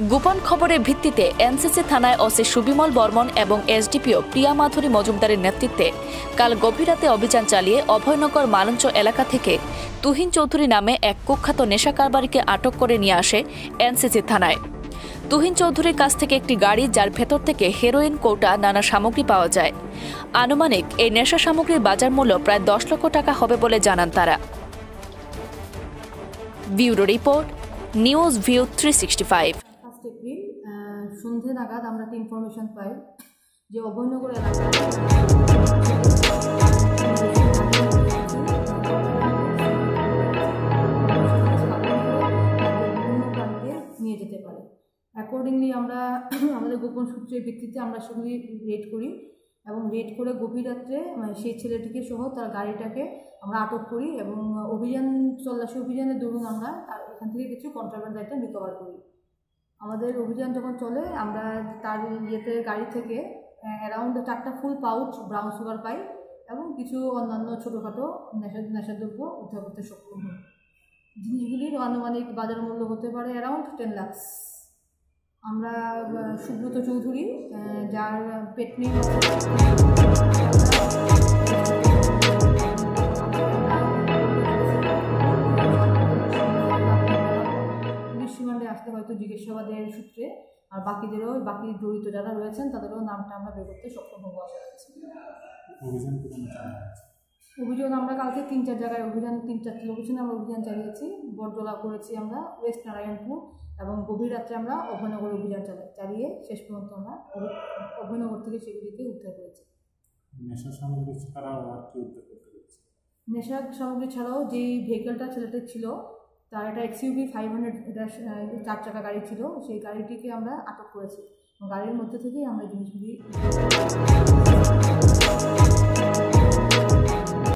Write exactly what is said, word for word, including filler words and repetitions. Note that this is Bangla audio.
গোপন খবরের ভিত্তিতে এনসিসি থানায় ওসি সুবিমল বর্মন এবং এসডিপিও প্রিয়া মাধুরী মজুমদারের নেতৃত্বে কাল গভীর রাতে অভিযান চালিয়ে অভয়নগর মালঞ্চ এলাকা থেকে তুহিন চৌধুরী নামে এক কুখ্যাত নেশা কারবারিকে আটক করে নিয়ে আসে এনসিসি থানায়। তুহিন চৌধুরীর কাছ থেকে একটি গাড়ি, যার ভেতর থেকে হেরোইন, কৌটা, নানা সামগ্রী পাওয়া যায়। আনুমানিক এই নেশা সামগ্রীর বাজার মূল্য প্রায় দশ লক্ষ টাকা হবে বলে জানান তারা। Bureau report, news view three sixty five. First April সন্ধ্যে নাগাদ আমরা একটা ইনফরমেশন পাই যে অভয়নগর এলাকায় নিয়ে যেতে পারে। অ্যাকর্ডিংলি আমরা আমাদের গোপন সূত্রের ভিত্তিতে আমরা সেগুলি রেড করি এবং রেড করে গভীর রাত্রে সেই ছেলেটিকে সহ তার গাড়িটাকে আমরা আটক করি এবং অভিযান তল্লাশি অভিযানের দরুন আমরা তার এখান থেকে কিছু কন্ট্রাব্যান্ড আইটেম রিকভার করি। আমাদের অভিযান যখন চলে আমরা তার ইয়েতে গাড়ি থেকে অ্যারাউন্ড চারটা ফুল পাউচ ব্রাউন সুগার পাই এবং কিছু অন্যান্য ছোটোখাটো নেশা নেশাদ্রব্য উদ্ধার করতে সক্ষম হই। জিনিসগুলির আনুমানিক বাজার মূল্য হতে পারে অ্যারাউন্ড টেন লাখস। আমরা সুব্রত চৌধুরী, যার পেটনি পুলিশ রিমান্ডে আসতে হয়তো জিজ্ঞাসাবাদের সূত্রে, আর বাকিদেরও বাকি জড়িত যারা রয়েছেন তাদেরও নামটা আমরা বের করতে সক্ষম হবো আশা করছি। অভিযান আমরা কালকে তিন চার জায়গায় অভিযান তিন চারটি লোকেশনে আমরা অভিযান চালিয়েছি। বরজলা করেছি আমরা, ওয়েস্ট নারায়ণপুর এবং গভীর রাত্রে আমরা অভয়নগর অভিযান চালিয়ে শেষ পর্যন্ত আমরা অভয়নগর থেকে সেগুলিকে উদ্ধার করেছি। নেশা সামগ্রী ছাড়াও আর কি উদ্ধার করতে পেরেছি? নেশা সামগ্রী ছাড়াও যেই ভেহিকেলটা ছেলেটা ছিল তার একটা এক্সইউভি ফাইভ হান্ড্রেড এটা চার চাকা গাড়ি ছিল, সেই গাড়িটিকে আমরা আটক করেছি। গাড়ির মধ্যে থেকেই আমরা জিনিসগুলি